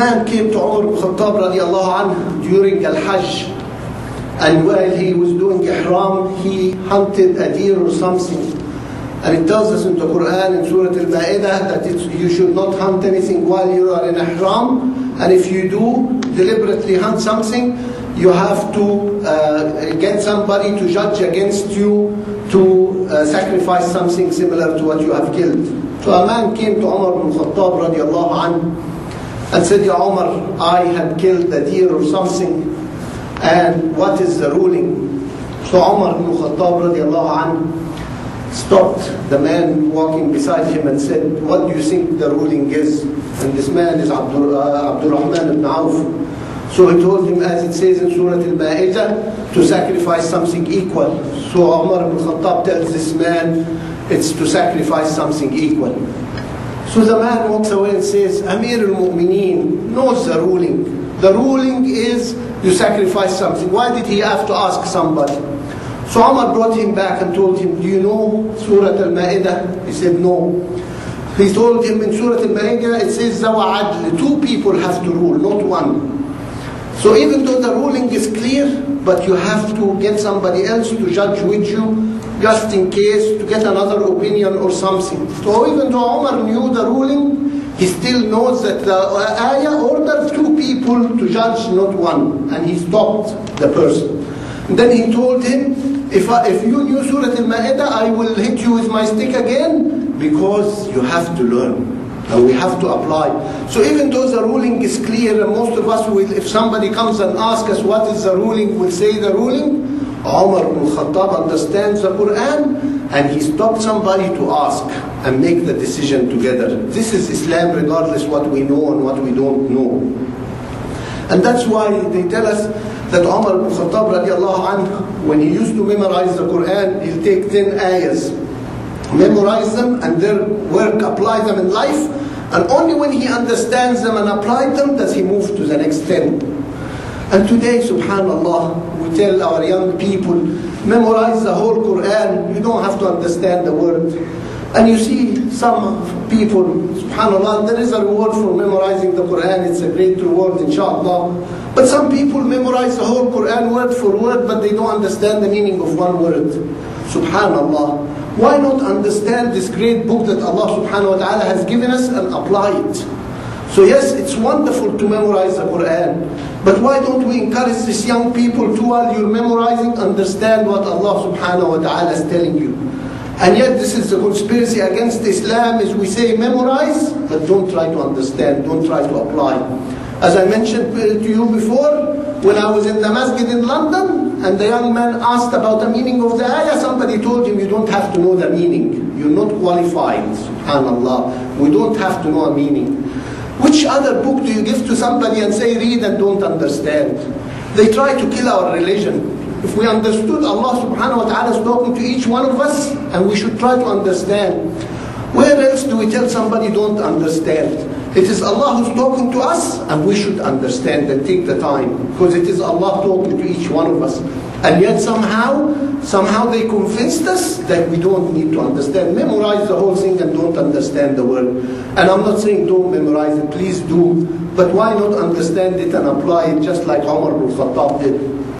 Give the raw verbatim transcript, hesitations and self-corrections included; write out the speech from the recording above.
man came to Umar ibn Khattab radiallahu anhu during Al-Hajj, and while he was doing Ihram, he hunted a deer or something. And it tells us in the Quran, in Surah Al-Ma'idah, that it's, you should not hunt anything while you are in Ihram. And if you do deliberately hunt something, you have to uh, get somebody to judge against you to uh, sacrifice something similar to what you have killed. So a man came to Umar ibn Khattab radiallahu anhu and said, Ya Umar, I had killed a deer or something, and what is the ruling? So Umar ibn Khattab radiallahu anhu stopped the man walking beside him and said, what do you think the ruling is? And this man is Abdur, uh, Abdurrahman ibn Auf. So he told him, as it says in Surah Al-Ma'idah, to sacrifice something equal. So Umar ibn Khattab tells this man, it's to sacrifice something equal. So the man walks away and says, Amir al-Mu'mineen knows the ruling. The ruling is you sacrifice something. Why did he have to ask somebody? So Umar brought him back and told him, do you know Surah Al-Ma'idah? He said, no. He told him in Surah Al-Ma'idah, it says, Zawa Adl, two people have to rule, not one. So even though the ruling is clear, but you have to get somebody else to judge with you, just in case, to get another opinion or something. So even though Umar knew the ruling, he still knows that the ayah ordered two people to judge, not one. And he stopped the person. And then he told him, if, I, if you knew Surah Al-Ma'idah, I will hit you with my stick again, because you have to learn. And we have to apply. So even though the ruling is clear, and most of us will, if somebody comes and asks us what is the ruling, will say the ruling. Umar ibn Khattab understands the Quran, and he stopped somebody to ask and make the decision together. This is Islam, regardless what we know and what we don't know. And that's why they tell us that Umar ibn Khattab radiallahu anhu, when he used to memorize the Quran, he'll take ten ayahs, memorize them, and their work, apply them in life, and only when he understands them and applies them does he move to the next ten. And today, subhanallah, we tell our young people, memorize the whole Quran, you don't have to understand the word. And you see some people, subhanallah, there is a reward for memorizing the Quran, it's a great reward, inshallah. But some people memorize the whole Quran word for word, but they don't understand the meaning of one word. Subhanallah. Why not understand this great book that Allah subhanahu wa ta'ala has given us and apply it? So yes, it's wonderful to memorize the Quran, but why don't we encourage these young people to, while you're memorizing, understand what Allah subhanahu wa ta'ala is telling you? And yet this is a conspiracy against Islam, is we say memorize, but don't try to understand, don't try to apply. As I mentioned to you before, when I was in the masjid in London, and the young man asked about the meaning of the ayah, somebody told him, you don't have to know the meaning. You're not qualified, subhanallah. We don't have to know a meaning. Which other book do you give to somebody and say, read and don't understand? They try to kill our religion. If we understood, Allah subhanahu wa ta'ala is talking to each one of us, and we should try to understand. Where else do we tell somebody don't understand? It is Allah who's talking to us, and we should understand and take the time, because it is Allah talking to each one of us. And yet somehow, somehow they convinced us that we don't need to understand. Memorize the whole thing and don't understand the word. And I'm not saying don't memorize it, please do. But why not understand it and apply it just like Umar ibn Khattab did?